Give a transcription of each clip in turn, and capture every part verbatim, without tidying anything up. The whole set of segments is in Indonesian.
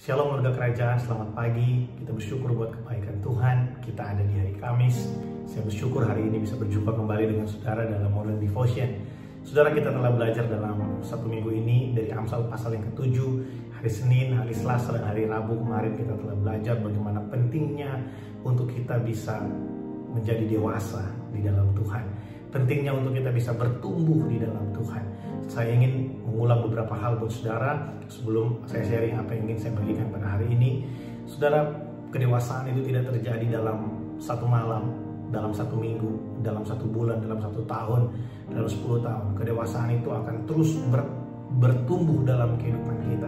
Shalom warga kerajaan, selamat pagi. Kita bersyukur buat kebaikan Tuhan. Kita ada di hari Kamis. Saya bersyukur hari ini bisa berjumpa kembali dengan saudara dalam Morning Devotion. Saudara, kita telah belajar dalam satu minggu ini dari Amsal pasal yang ketujuh. Hari Senin, hari Selasa, dan hari Rabu kemarin kita telah belajar bagaimana pentingnya untuk kita bisa menjadi dewasa di dalam Tuhan. Pentingnya untuk kita bisa bertumbuh di dalam Tuhan. Saya ingin mengulang beberapa hal buat saudara sebelum saya sharing apa yang ingin saya bagikan pada hari ini. Saudara, kedewasaan itu tidak terjadi dalam satu malam, dalam satu minggu, dalam satu bulan, dalam satu tahun, dalam sepuluh tahun. Kedewasaan itu akan terus ber, bertumbuh dalam kehidupan kita.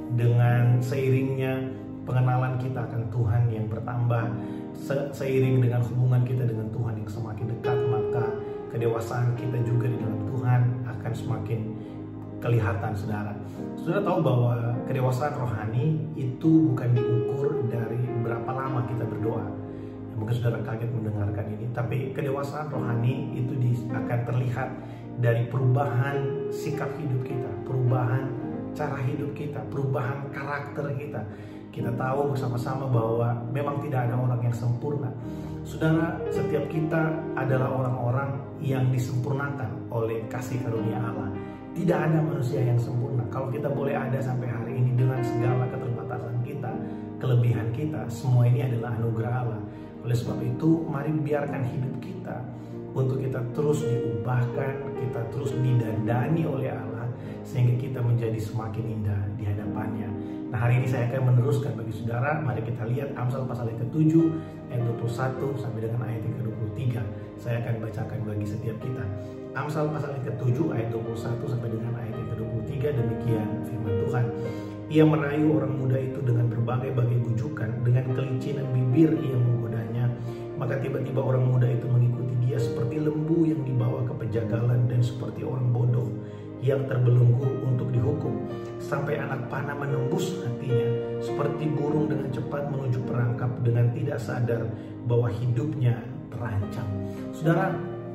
Dengan seiringnya pengenalan kita akan Tuhan yang bertambah, se seiring dengan hubungan kita dengan Tuhan yang semakin dekat, maka kedewasaan kita juga di dalam Tuhan akan semakin kelihatan, saudara. Saudara tahu bahwa kedewasaan rohani itu bukan diukur dari berapa lama kita berdoa. Ya, mungkin saudara kaget mendengarkan ini, tapi kedewasaan rohani itu di, akan terlihat dari perubahan sikap hidup kita, perubahan cara hidup kita, perubahan karakter kita. Kita tahu bersama-sama bahwa memang tidak ada orang yang sempurna. Saudara, setiap kita adalah orang-orang yang disempurnakan oleh kasih karunia Allah. Tidak ada manusia yang sempurna. Kalau kita boleh ada sampai hari ini dengan segala keterbatasan kita, kelebihan kita, semua ini adalah anugerah Allah. Oleh sebab itu, mari biarkan hidup kita untuk kita terus diubahkan, kita terus didandani oleh Allah, sehingga kita menjadi semakin indah di hadapannya. Nah, hari ini saya akan meneruskan bagi saudara. Mari kita lihat Amsal pasal yang ketujuh ayat dua puluh satu sampai dengan ayat yang ke dua puluh tiga. Saya akan bacakan bagi setiap kita. Amsal pasal yang ketujuh ayat dua puluh satu sampai dengan ayat yang ke dua puluh tiga. Demikian firman Tuhan. Ia merayu orang muda itu dengan berbagai-bagai bujukan, dengan kelicinan bibir ia menggodanya. Maka tiba-tiba orang muda itu mengikuti dia seperti lembu yang dibawa ke pejagalan, dan seperti orang bodoh yang terbelenggu untuk dihukum, sampai anak panah menembus hatinya, seperti burung dengan cepat menuju perangkap, dengan tidak sadar bahwa hidupnya terancam. Saudara,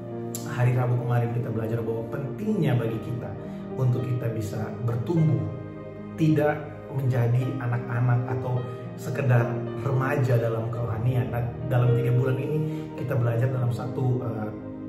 hari Rabu kemarin kita belajar bahwa pentingnya bagi kita untuk kita bisa bertumbuh, tidak menjadi anak-anak atau sekedar remaja dalam kerohanian. Nah, dalam tiga bulan ini kita belajar dalam satu uh,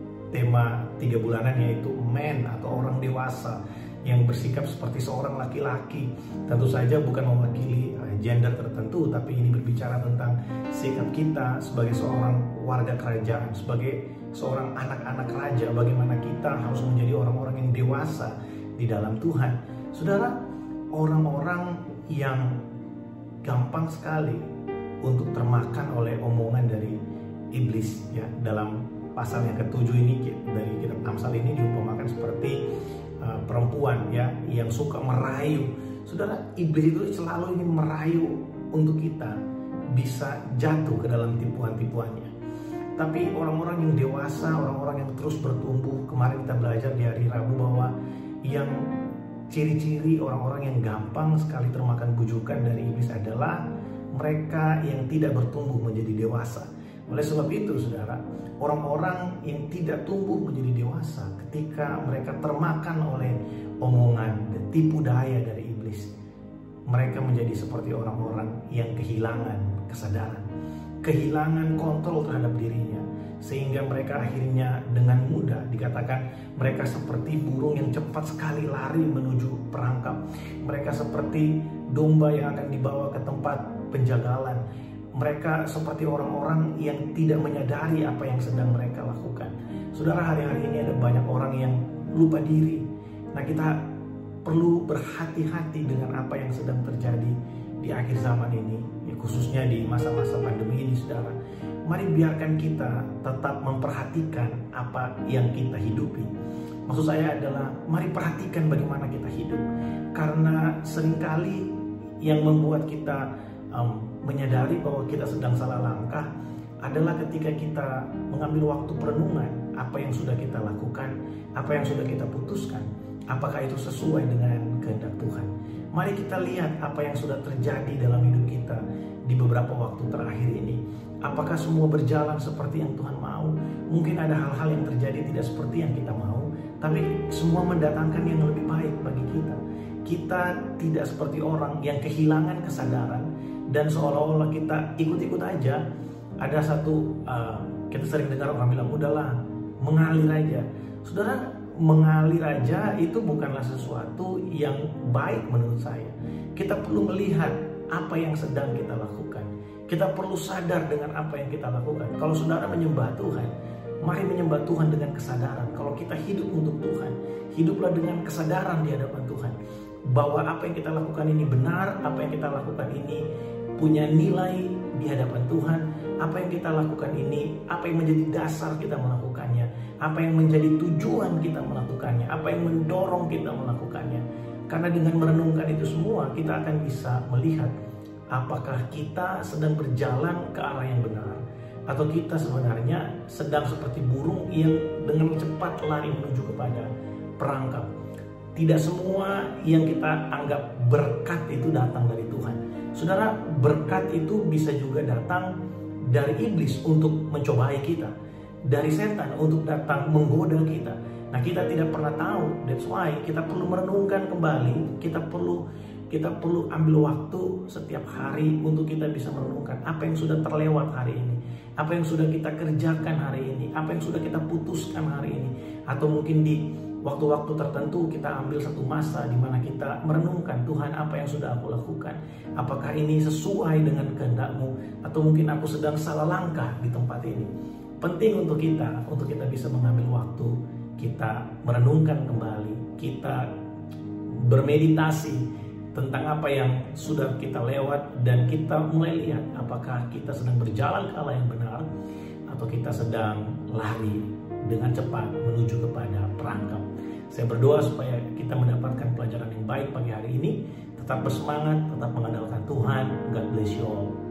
tema tiga bulanan, yaitu man atau orang dewasa yang bersikap seperti seorang laki-laki. Tentu saja bukan mewakili uh, gender tertentu, tapi ini berbicara tentang sikap kita sebagai seorang warga kerajaan, sebagai seorang anak-anak raja, bagaimana kita harus menjadi orang-orang yang dewasa di dalam Tuhan. Saudara, orang-orang yang gampang sekali untuk termakan oleh omongan dari iblis, ya, dalam pasal yang ketujuh ini dari kitab Amsal ini diumpamakan seperti uh, perempuan, ya, yang suka merayu. Saudara, iblis itu selalu ingin merayu untuk kita bisa jatuh ke dalam tipuan-tipuannya. Tapi orang-orang yang dewasa, orang-orang yang terus bertumbuh, kemarin kita belajar di hari Rabu bahwa yang ciri-ciri orang-orang yang gampang sekali termakan bujukan dari iblis adalah mereka yang tidak bertumbuh menjadi dewasa. Oleh sebab itu, saudara, orang-orang yang tidak tumbuh menjadi dewasa ketika mereka termakan oleh omongan dan tipu daya dari iblis, mereka menjadi seperti orang-orang yang kehilangan kesadaran, kehilangan kontrol terhadap dirinya, sehingga mereka akhirnya dengan mudah dikatakan mereka seperti burung yang cepat sekali lari menuju perangkap. Mereka seperti domba yang akan dibawa ke tempat penjagalan. Mereka seperti orang-orang yang tidak menyadari apa yang sedang mereka lakukan. Saudara, hari-hari ini ada banyak orang yang lupa diri. Nah, kita perlu berhati-hati dengan apa yang sedang terjadi di akhir zaman ini, ya, khususnya di masa-masa pandemi ini, saudara. Mari biarkan kita tetap memperhatikan apa yang kita hidupi. Maksud saya adalah mari perhatikan bagaimana kita hidup. Karena seringkali yang membuat kita um, menyadari bahwa kita sedang salah langkah adalah ketika kita mengambil waktu perenungan apa yang sudah kita lakukan, apa yang sudah kita putuskan, apakah itu sesuai dengan kehendak Tuhan. Mari kita lihat apa yang sudah terjadi dalam hidup kita di beberapa waktu terakhir ini. Apakah semua berjalan seperti yang Tuhan mau? Mungkin ada hal-hal yang terjadi tidak seperti yang kita mau, tapi semua mendatangkan yang lebih baik bagi kita. kita tidak seperti orang yang kehilangan kesadaran dan seolah-olah kita ikut-ikut aja. Ada satu uh, kita sering dengar orang bilang, udahlah mengalir aja. Saudara, mengalir aja itu bukanlah sesuatu yang baik menurut saya. Kita perlu melihat apa yang sedang kita lakukan. Kita perlu sadar dengan apa yang kita lakukan. Kalau saudara menyembah Tuhan, mari menyembah Tuhan dengan kesadaran. Kalau kita hidup untuk Tuhan, hiduplah dengan kesadaran di hadapan Tuhan bahwa apa yang kita lakukan ini benar, apa yang kita lakukan ini punya nilai di hadapan Tuhan, apa yang kita lakukan ini, apa yang menjadi dasar kita melakukannya, apa yang menjadi tujuan kita melakukannya, apa yang mendorong kita melakukannya. Karena dengan merenungkan itu semua, kita akan bisa melihat apakah kita sedang berjalan ke arah yang benar, atau kita sebenarnya sedang seperti burung yang dengan cepat lari menuju kepada perangkap. Tidak semua yang kita anggap berkat itu datang dari Tuhan. Saudara, berkat itu bisa juga datang dari iblis untuk mencobai kita, dari setan untuk datang menggoda kita. Nah, kita tidak pernah tahu. That's why kita perlu merenungkan kembali. Kita perlu kita perlu ambil waktu setiap hari untuk kita bisa merenungkan apa yang sudah terlewat hari ini, apa yang sudah kita kerjakan hari ini, apa yang sudah kita putuskan hari ini, atau mungkin di waktu-waktu tertentu kita ambil satu masa di mana kita merenungkan, Tuhan, apa yang sudah aku lakukan, apakah ini sesuai dengan kehendak-Mu, atau mungkin aku sedang salah langkah di tempat ini. Penting untuk kita, untuk kita bisa mengambil waktu, kita merenungkan kembali, kita bermeditasi tentang apa yang sudah kita lewat, dan kita mulai lihat apakah kita sedang berjalan ke arah yang benar, atau kita sedang lari dengan cepat menuju kepada perangkap. Saya berdoa supaya kita mendapatkan pelajaran yang baik pagi hari ini. Tetap bersemangat, tetap mengandalkan Tuhan. God bless you all.